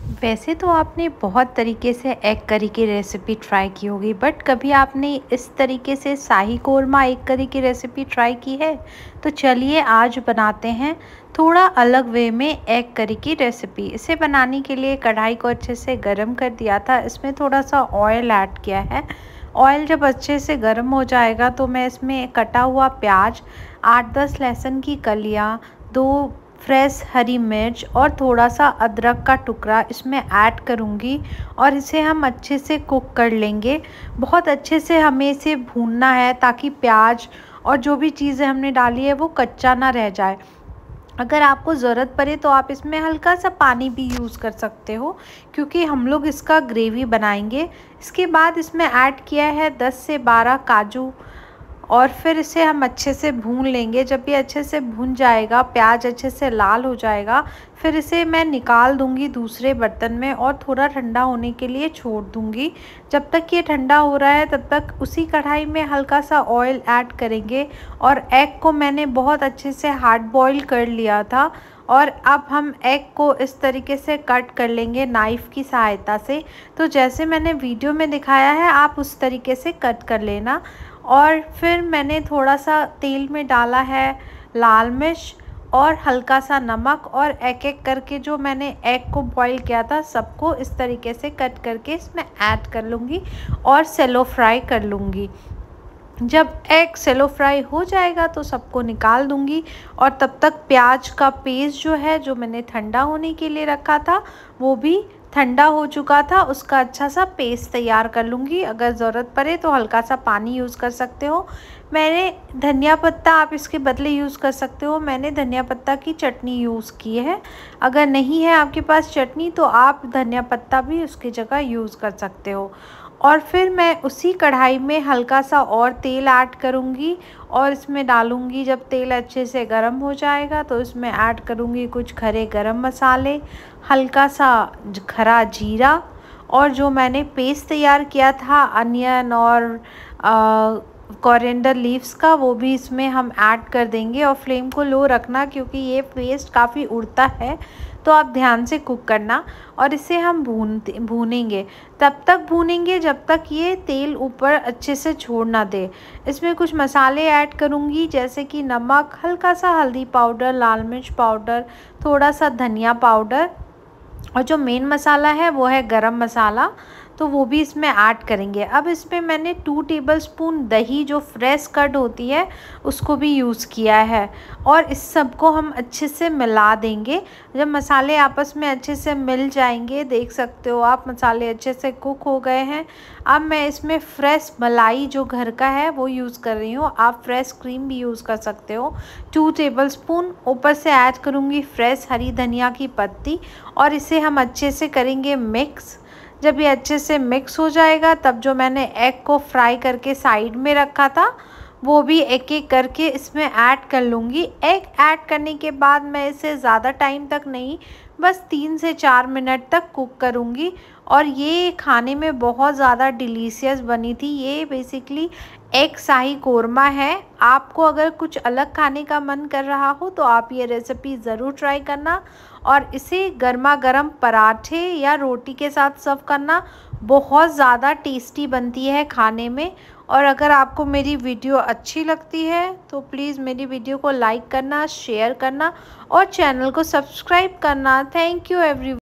वैसे तो आपने बहुत तरीके से एग करी की रेसिपी ट्राई की होगी, बट कभी आपने इस तरीके से शाही कोरमा एग करी की रेसिपी ट्राई की है? तो चलिए आज बनाते हैं थोड़ा अलग वे में एग करी की रेसिपी। इसे बनाने के लिए कढ़ाई को अच्छे से गर्म कर दिया था, इसमें थोड़ा सा ऑयल ऐड किया है। ऑयल जब अच्छे से गर्म हो जाएगा तो मैं इसमें कटा हुआ प्याज, 8-10 लहसुन की कलियाँ, 2 फ्रेश हरी मिर्च और थोड़ा सा अदरक का टुकड़ा इसमें ऐड करूँगी और इसे हम अच्छे से कुक कर लेंगे। बहुत अच्छे से हमें इसे भूनना है ताकि प्याज और जो भी चीज़ें हमने डाली है वो कच्चा ना रह जाए। अगर आपको ज़रूरत पड़े तो आप इसमें हल्का सा पानी भी यूज़ कर सकते हो, क्योंकि हम लोग इसका ग्रेवी बनाएंगे। इसके बाद इसमें ऐड किया है 10 से 12 काजू और फिर इसे हम अच्छे से भून लेंगे। जब ये अच्छे से भून जाएगा, प्याज अच्छे से लाल हो जाएगा, फिर इसे मैं निकाल दूंगी दूसरे बर्तन में और थोड़ा ठंडा होने के लिए छोड़ दूंगी। जब तक ये ठंडा हो रहा है तब तक उसी कढ़ाई में हल्का सा ऑयल ऐड करेंगे और एग को मैंने बहुत अच्छे से हार्ड बॉईल कर लिया था और अब हम एग को इस तरीके से कट कर लेंगे नाइफ़ की सहायता से। तो जैसे मैंने वीडियो में दिखाया है आप उस तरीके से कट कर लेना। और फिर मैंने थोड़ा सा तेल में डाला है लाल मिर्च और हल्का सा नमक और एक-एक करके जो मैंने एग को बॉईल किया था सबको इस तरीके से कट करके इसमें ऐड कर लूँगी और सेलो फ्राई कर लूँगी। जब एग सेलो फ्राई हो जाएगा तो सबको निकाल दूंगी और तब तक प्याज का पेस्ट जो है, जो मैंने ठंडा होने के लिए रखा था, वो भी ठंडा हो चुका था, उसका अच्छा सा पेस्ट तैयार कर लूँगी। अगर ज़रूरत पड़े तो हल्का सा पानी यूज़ कर सकते हो। मैंने धनिया पत्ता आप इसके बदले यूज़ कर सकते हो। मैंने धनिया पत्ता की चटनी यूज़ की है। अगर नहीं है आपके पास चटनी तो आप धनिया पत्ता भी उसकी जगह यूज़ कर सकते हो। और फिर मैं उसी कढ़ाई में हल्का सा और तेल ऐड करूँगी और इसमें डालूँगी। जब तेल अच्छे से गर्म हो जाएगा तो इसमें ऐड करूँगी कुछ खड़े गरम मसाले, हल्का सा खरा जीरा और जो मैंने पेस्ट तैयार किया था अनियन और कोरिएंडर लीव्स का, वो भी इसमें हम ऐड कर देंगे। और फ्लेम को लो रखना क्योंकि ये पेस्ट काफ़ी उड़ता है, तो आप ध्यान से कुक करना। और इसे हम भूनेंगे, तब तक भूनेंगे जब तक ये तेल ऊपर अच्छे से छोड़ ना दे। इसमें कुछ मसाले ऐड करूँगी जैसे कि नमक, हल्का सा हल्दी पाउडर, लाल मिर्च पाउडर, थोड़ा सा धनिया पाउडर और जो मेन मसाला है वो है गरम मसाला, तो वो भी इसमें ऐड करेंगे। अब इसमें मैंने 2 टेबलस्पून दही जो फ्रेश कर्ड होती है उसको भी यूज़ किया है और इस सब को हम अच्छे से मिला देंगे। जब मसाले आपस में अच्छे से मिल जाएंगे, देख सकते हो आप मसाले अच्छे से कुक हो गए हैं। अब मैं इसमें फ्रेश मलाई जो घर का है वो यूज़ कर रही हूँ, आप फ्रेश क्रीम भी यूज़ कर सकते हो। 2 टेबलस्पून ऊपर से ऐड करूँगी फ्रेश हरी धनिया की पत्ती और इसे हम अच्छे से करेंगे मिक्स। जब ये अच्छे से मिक्स हो जाएगा तब जो मैंने एग को फ्राई करके साइड में रखा था वो भी एक-एक करके इसमें ऐड कर लूँगी। एग ऐड करने के बाद मैं इसे ज़्यादा टाइम तक नहीं, बस 3 से 4 मिनट तक कुक करूँगी और ये खाने में बहुत ज़्यादा डिलीशियस बनी थी। ये बेसिकली एग शाही कोरमा है। आपको अगर कुछ अलग खाने का मन कर रहा हो तो आप ये रेसिपी ज़रूर ट्राई करना और इसे गर्मा गर्म पराठे या रोटी के साथ सर्व करना। बहुत ज़्यादा टेस्टी बनती है खाने में। और अगर आपको मेरी वीडियो अच्छी लगती है तो प्लीज़ मेरी वीडियो को लाइक करना, शेयर करना और चैनल को सब्सक्राइब करना। Thank you everyone.